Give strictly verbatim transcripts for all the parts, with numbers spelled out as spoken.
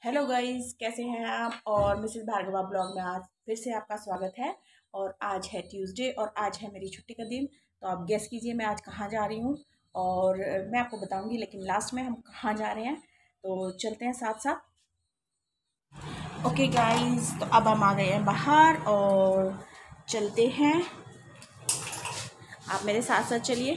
Hello guys, कैसे हैं आप। और मिसेस भार्गवा ब्लॉग में आज फिर से आपका स्वागत है। और आज है ट्यूसडे और आज है मेरी छुट्टी का दिन। तो आप गेस कीजिए मैं आज कहाँ जा रही हूँ। और मैं आपको बताऊँगी, लेकिन लास्ट में हम कहाँ जा रहे हैं तो चलते हैं साथ साथ। ओके गाइस, तो अब हम आ गए हैं बाहर और चलते हैं। आप मेरे साथ साथ चलिए,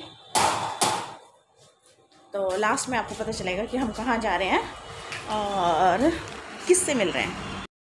तो लास्ट में आपको पता चलेगा कि हम कहाँ जा रहे हैं और किससे मिल रहे हैं।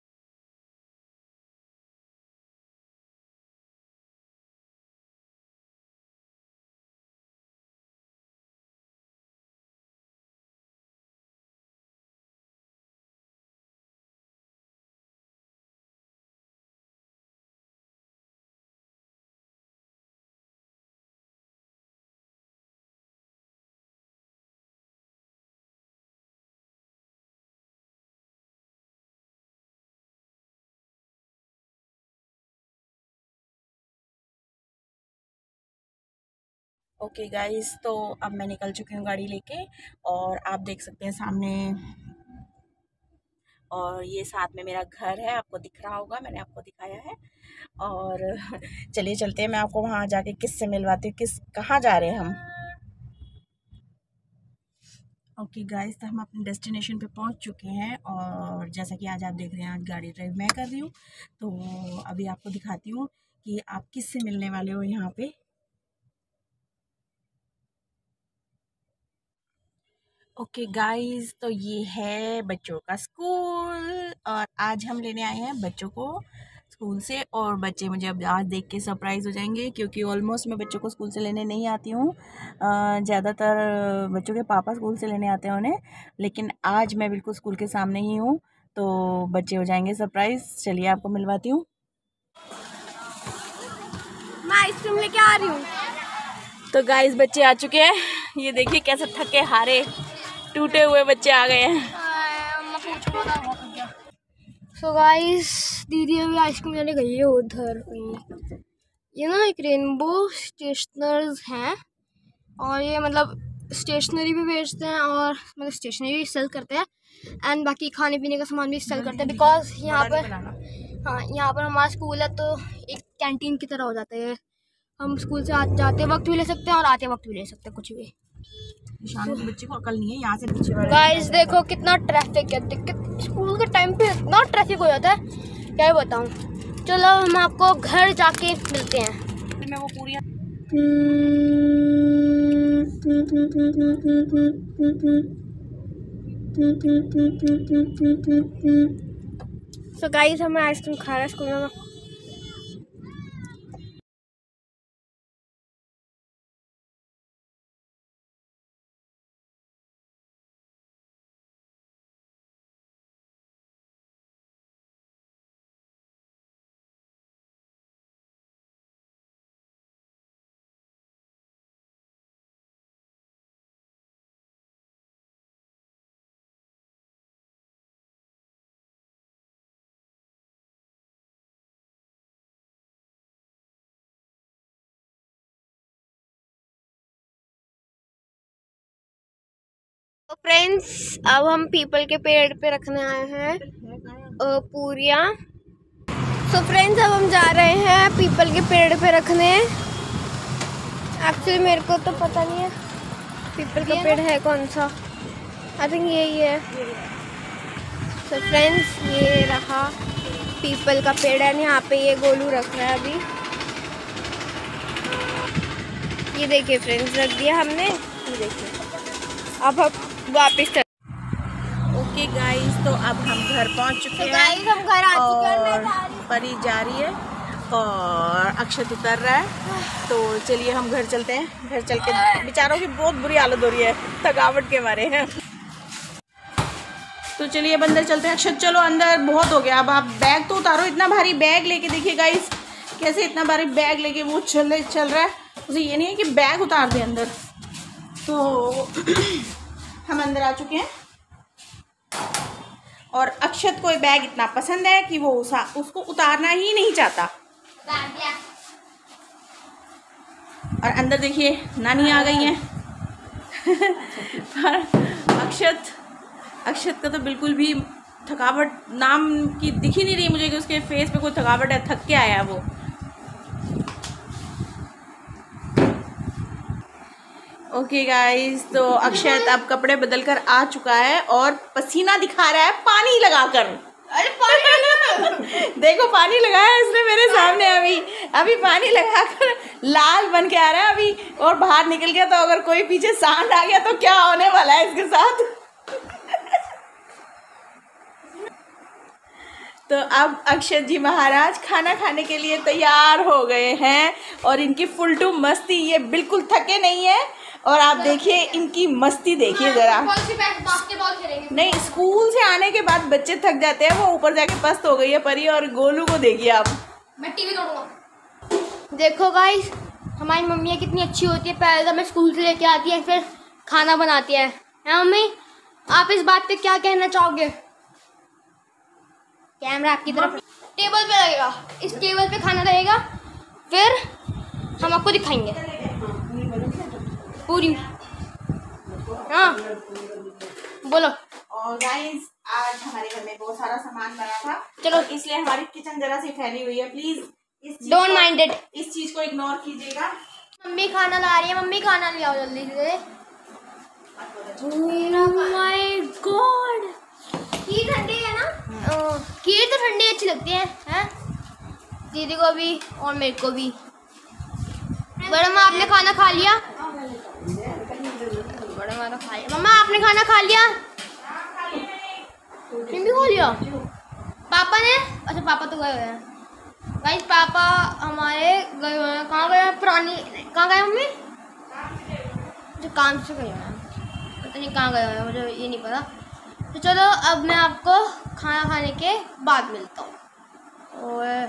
ओके गाइस, तो अब मैं निकल चुकी हूँ गाड़ी लेके और आप देख सकते हैं सामने। और ये साथ में मेरा घर है, आपको दिख रहा होगा, मैंने आपको दिखाया है। और चलिए चलते हैं, मैं आपको वहाँ जाके किससे मिलवाती हूँ, किस कहाँ जा रहे हैं हम। ओके गाइस, तो हम अपने डेस्टिनेशन पे पहुँच चुके हैं और जैसा कि आज आप देख रहे हैं, आज गाड़ी ड्राइव मैं कर रही हूँ। तो अभी आपको दिखाती हूँ कि आप किससे मिलने वाले हो यहाँ पे। ओके गाइस, तो ये है बच्चों का स्कूल और आज हम लेने आए हैं बच्चों को स्कूल से। और बच्चे मुझे अब आज देख के सरप्राइज़ हो जाएंगे, क्योंकि ऑलमोस्ट मैं बच्चों को स्कूल से लेने नहीं आती हूँ। ज़्यादातर बच्चों के पापा स्कूल से लेने आते हैं उन्हें, लेकिन आज मैं बिल्कुल स्कूल के सामने ही हूँ, तो बच्चे हो जाएंगे सरप्राइज़। चलिए आपको मिलवाती हूँ। मैं आइसक्रीम लेके आ रही हूँ। तो गाइस, बच्चे आ चुके हैं, ये देखिए कैसे थके हारे टूटे हुए बच्चे आ गए हैं। सो गाइस, दीदी अभी आइसक्रीम लेने गई है उधर कहीं। ये ना एक रेनबो स्टेशनर्स हैं और ये मतलब स्टेशनरी भी बेचते हैं और मतलब स्टेशनरी भी सेल करते हैं एंड बाकी खाने पीने का सामान भी सेल करते हैं। बिकॉज यहाँ पर हाँ यहाँ पर हमारा स्कूल है तो एक कैंटीन की तरह हो जाता है। हम स्कूल से आ, जाते वक्त भी ले सकते हैं और आते वक्त भी ले सकते हैं, कुछ भी। निशान के बच्चे को अकल नहीं है, यहाँ से पीछे वाले। गाइस देखो कितना ट्रैफिक है, दिक्कत स्कूल के टाइम पे इतना ट्रैफिक हो जाता है, क्या बताऊँ। चलो हम आपको घर जाके मिलते हैं। मैं वो पूरी सो गाइस, हमें आइसक्रीम खा रहा है स्कूल में। तो फ्रेंड्स, अब हम पीपल के पेड़ पे रखने आए हैं पूरियाँ। सो फ्रेंड्स, अब हम जा रहे हैं पीपल के पेड़ पे रखने। एक्चुअली मेरे को तो पता नहीं है पीपल का पेड़ है कौन सा। आई थिंक यही है। सो फ्रेंड्स, ये रहा पीपल का पेड़ है, यहाँ पे ये गोलू रख रहा है अभी। ये देखिए फ्रेंड्स, रख दिया हमने। ये देखिए, अब हम वापस चल। ओके गाइस, तो अब हम घर पहुंच चुके तो हैं। गाइस, हम घर आ चुके हैं और और परी जा रही है और अक्षत उतर रहा है। तो चलिए हम घर चलते हैं। घर चल के बेचारों की बहुत बुरी हालत हो रही है थकावट के मारे हैं। तो चलिए अब अंदर चलते हैं। अक्षत चलो अंदर, बहुत हो गया। अब आप बैग तो उतारो, इतना भारी बैग लेके। देखिए गाइस कैसे इतना भारी बैग लेके वो चल चल रहा है। उसे ये नहीं है कि बैग उतार दे अंदर। तो हम अंदर आ चुके हैं और अक्षत को बैग इतना पसंद है कि वो उसा, उसको उतारना ही नहीं चाहता। और अंदर देखिए नानी आ गई हैं। पर अक्षत अक्षत का तो बिल्कुल भी थकावट नाम की दिख ही नहीं रही मुझे कि उसके फेस पे कोई थकावट है, थक के आया है वो। ओके गाइस, तो अक्षत अब कपड़े बदल कर आ चुका है और पसीना दिखा रहा है पानी लगाकर। अरे पानी देखो पानी लगाया इसने मेरे सामने, अभी अभी पानी लगाकर लाल बन के आ रहा है अभी, और बाहर निकल गया तो अगर कोई पीछे सांड आ गया तो क्या होने वाला है इसके साथ। तो अब अक्षत जी महाराज खाना खाने के लिए तैयार हो गए हैं और इनकी फुल टू मस्ती, ये बिल्कुल थके नहीं है। और आप देखिए इनकी मस्ती देखिए जरा। नहीं, स्कूल से आने के बाद बच्चे थक जाते हैं, वो ऊपर जाके पस्त हो गई है परी, और गोलू को देखिए आप। मैं टीवी तोड़ूंगा। देखो गाइस, हमारी मम्मी कितनी अच्छी होती है। पहले तो मैं स्कूल से लेके आती है, फिर खाना बनाती है। है मम्मी, आप इस बात पे क्या कहना चाहोगे? कैमरा आपकी तरफ। टेबल पे लगेगा, इस टेबल पे खाना रहेगा, फिर हम आपको दिखाएंगे पूरी। हाँ बोलो। और गाइस, आज हमारे घर में बहुत सारा सामान बना था, चलो इसलिए हमारी किचन जरा सी फैली हुई है। प्लीज इस डोंट माइंड इट, इस चीज को इग्नोर कीजिएगा। मम्मी खाना ला रही है, मम्मी खाना ले आओ जल्दी से। ओह माय गॉड, खीर ठंडी है ना? खीर तो ठंडी अच्छी लगती है, हैं? दीदी को भी और मेरे को भी। बड़ा माँ, आपने खाना खा लिया? बड़ा माँ तो खा लिया। मम्मा, आपने खाना खा लिया? तुम भी खा लिया? पापा ने? अच्छा, पापा तो गए हुए हैं गाइस, पापा हमारे गए हुए हैं। कहाँ गए हैं? पुरानी कहाँ गए मम्मी? जो काम से गए हैं, पता नहीं कहाँ गए हुए हैं, मुझे ये नहीं पता। तो चलो अब मैं आपको खाना खाने के बाद मिलता हूँ। और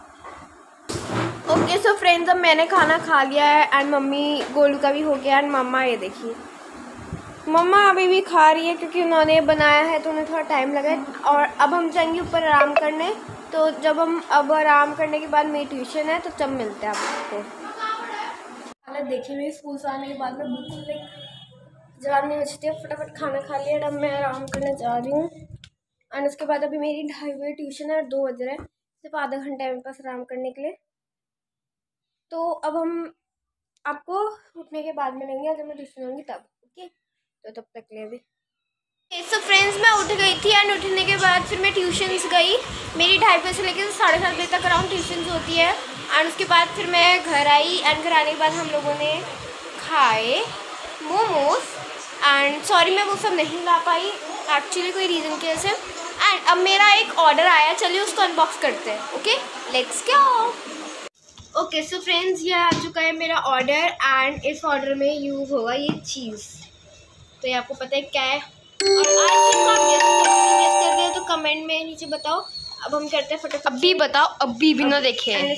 ओके सो फ्रेंड्स, अब मैंने खाना खा लिया है एंड मम्मी, गोलू का भी हो गया एंड मम्मा, ये देखिए मम्मा अभी भी खा रही है क्योंकि उन्होंने बनाया है तो उन्हें थोड़ा टाइम लगा है। और अब हम जाएंगे ऊपर आराम करने। तो जब हम अब आराम करने के बाद मेरी ट्यूशन है, तो जब मिलते हैं आपको। हालत देखिए मेरे स्कूल से आने के बाद में बिल्कुल लाइक जवानी बचती है। फटाफट खाना खा लिया, अब मैं आराम करने जा रही हूँ। एंड उसके बाद अभी मेरी ढाई बजे ट्यूशन है और दो बज रहे हैं, सिर्फ आधा घंटा है मेरे पास आराम करने के लिए। तो अब हम आपको उठने के बाद मिलेंगे जब मैं ट्यूशन होंगी तब। ओके, तो तब तक ले अभी। सो फ्रेंड्स, मैं उठ गई थी एंड उठने के बाद फिर मैं ट्यूशन्स गई। मेरी ढाई बजे से लेकर साढ़े सात बजे तक अराउंड ट्यूशन्स होती है। एंड उसके बाद फिर मैं घर आई एंड घर आने के बाद हम लोगों ने खाए मोमोज। एंड सॉरी मैं वो सब नहीं ला पाई एक्चुअली कोई रीज़न की वजह से। एंड अब मेरा एक ऑर्डर आया, चलिए उसको अनबॉक्स करते हैं। Okay, let's go. Okay so friends, ये आ चुका है मेरा ऑर्डर एंड इस ऑर्डर में यूज़ होगा ये चीज़। तो ये आपको पता है क्या है, और आज तक आप गेस कर रहे हो तो कमेंट में नीचे बताओ। अब हम करते हैं फटाफट। अभी बताओ, अभी भी ना देखे। ये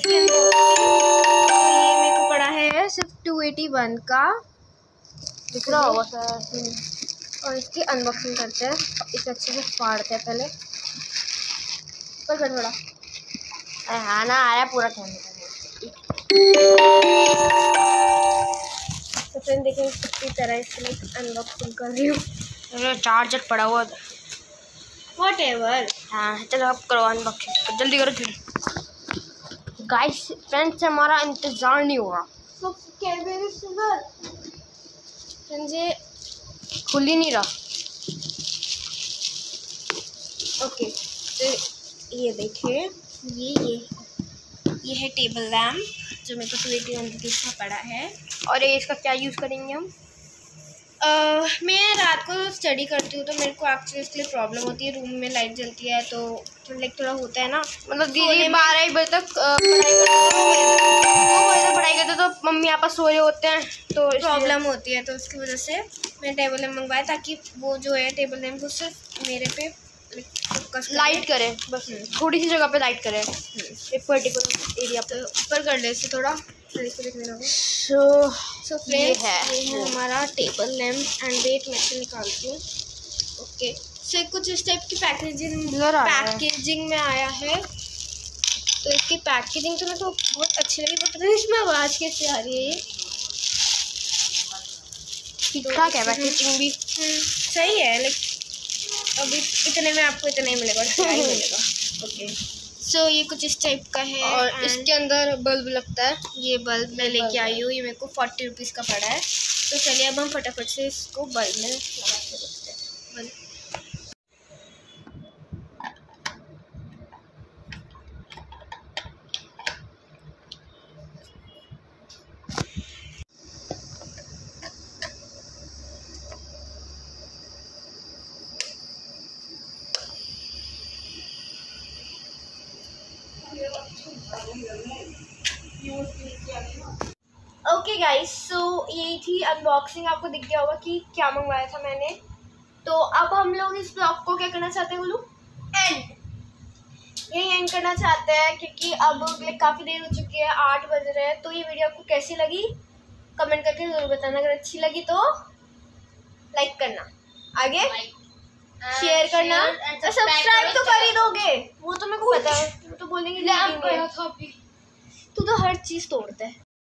मेरे को पड़ा है सिर्फ टू एटी वन का, दिख रहा होगा सर। और इसकी अनबॉक्सिंग करते हैं, इसे अच्छे से फाड़ते हैं पहले। पर कर थोड़ा हाँ ना आया पूरा कहने तो फ्रेंड देखिए कितनी तरह इसकी लाइक अनबॉक्सिंग कर रही हूँ। अरे चार्जर पड़ा हुआ वॉट एवर। हाँ चलो आप करो अनबॉक्सिंग, जल्दी करो जल्दी। गाइस फ्रेंड्स, हमारा इंतज़ार नहीं हो रहा। तो ये खुल ही नहीं रहा। ओके, तो ये देखिए, ये ये ये है टेबल लैम्प जो मेरे को ट्वेंटी वन रुपीज़ का पड़ा है। और ये इसका क्या यूज़ करेंगे हम? uh, मैं रात को स्टडी करती हूँ तो मेरे को एक्चुअली इसके लिए प्रॉब्लम होती है। रूम में लाइट जलती है तो लाइक थोड़ा होता है ना, मतलब दीदी बारह एक बजे तक पढ़ाई करते दो बजे तक पढ़ाई करते तो मम्मी आपस सो रहे होते हैं तो प्रॉब्लम होती है। तो उसकी वजह से मैंने टेबल लैम्प मंगवाया ताकि वो जो है टेबल लैम्प वो सिर्फ मेरे पे लाइट करे, बस थोड़ी सी जगह पे लाइट करे, एक पर्टिकुलर एरिया पे। ऊपर कर ले इसे थोड़ा, सो सो फ्रेंड्स ये है हमारा टेबल लैम्प। एंड वेट मैं इसे निकालती हूँ। ओके, सो कुछ इस टाइप की पैकेजिंग पैकेजिंग में आया है। तो इसकी पैकेजिंग तो मेरे को बहुत अच्छी लगी, पर पता नहीं इसमें आवाज़ कैसे आ रही है। ये ठीक ठाक है पैकेजिंग भी, सही है। लाइक अभी इतने में आपको इतना ही मिलेगा, क्या ही मिलेगा। ओके सो so, ये कुछ इस टाइप का है और इसके अंदर बल्ब लगता है। ये बल्ब मैं लेके आई हूँ, ये मेरे को फोर्टी रुपीज़ का पड़ा है। तो चलिए अब हम फटाफट से इसको बल्ब में लगा के देखते हैं। बल्ब ओके गाइस, सो यही थी अनबॉक्सिंग। आपको दिख गया होगा कि क्या मंगवाया था मैंने। तो अब हम लोग इस ब्लॉग को क्या करना चाहते हैं बोलूं, एंड यही एंड करना चाहते हैं क्योंकि अब काफ़ी देर हो चुकी है, आठ बज रहे हैं। तो ये वीडियो आपको कैसी लगी कमेंट करके ज़रूर बताना। अगर अच्छी लगी तो लाइक करना, आगे शेयर करना, सब्सक्राइब तो कर ही दोगे, वो तो मेरे को पता है। तो बोलेंगे तू तो हर चीज़ तोड़ता है।